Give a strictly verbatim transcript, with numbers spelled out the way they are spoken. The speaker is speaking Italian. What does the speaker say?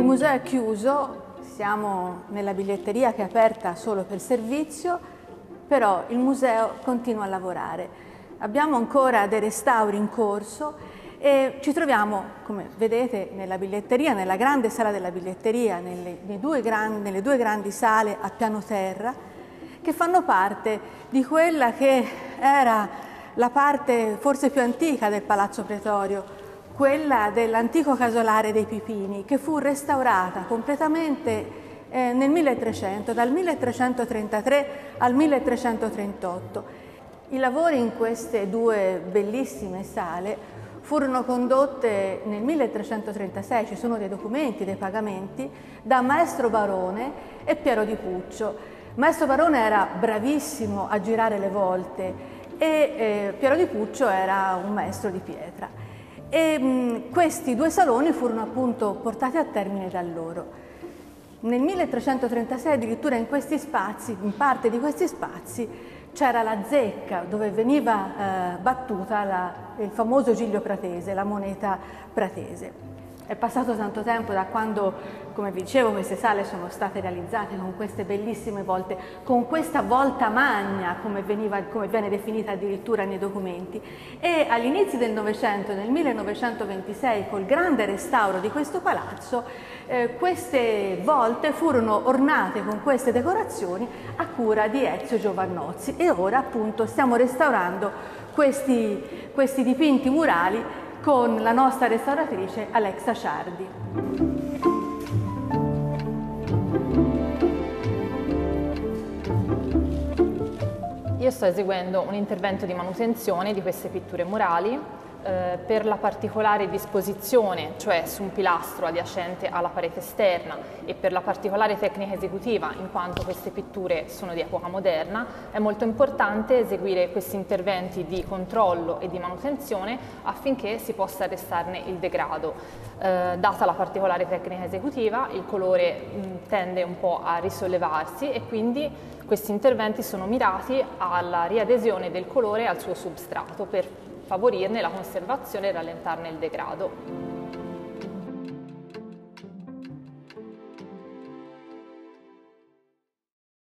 Il museo è chiuso, siamo nella biglietteria che è aperta solo per servizio, però il museo continua a lavorare. Abbiamo ancora dei restauri in corso e ci troviamo, come vedete, nella biglietteria, nella grande sala della biglietteria, nelle, nei due grandi, nelle due grandi sale a piano terra, che fanno parte di quella che era la parte forse più antica del Palazzo Pretorio, quella dell'antico casolare dei Pipini, che fu restaurata completamente eh, nel milletrecento, dal milletrecentotrentatré al milletrecentotrentotto. I lavori in queste due bellissime sale furono condotte nel milletrecentotrentasei, ci sono dei documenti, dei pagamenti, da Maestro Barone e Piero di Puccio. Maestro Barone era bravissimo a girare le volte e eh, Piero di Puccio era un maestro di pietra. E mh, questi due saloni furono appunto portati a termine da loro. Nel milletrecentotrentasei addirittura in questi spazi, in parte di questi spazi, c'era la zecca dove veniva eh, battuta la, il famoso giglio pratese, la moneta pratese. È passato tanto tempo da quando, come vi dicevo, queste sale sono state realizzate con queste bellissime volte, con questa volta magna, come, veniva, come viene definita addirittura nei documenti. E all'inizio del Novecento, nel millenovecentoventisei, col grande restauro di questo palazzo, eh, queste volte furono ornate con queste decorazioni a cura di Ezio Giovannozzi e ora appunto stiamo restaurando questi, questi dipinti murali con la nostra restauratrice Alexa Ciardi. Io sto eseguendo un intervento di manutenzione di queste pitture murali eh, per la particolare disposizione, cioè su un pilastro adiacente alla parete esterna, e per la particolare tecnica esecutiva, in quanto queste pitture sono di epoca moderna, è molto importante eseguire questi interventi di controllo e di manutenzione affinché si possa arrestarne il degrado. Eh, data la particolare tecnica esecutiva, il colore mh, tende un po' a risollevarsi e quindi questi interventi sono mirati alla riadesione del colore al suo substrato per favorirne la conservazione e rallentarne il degrado.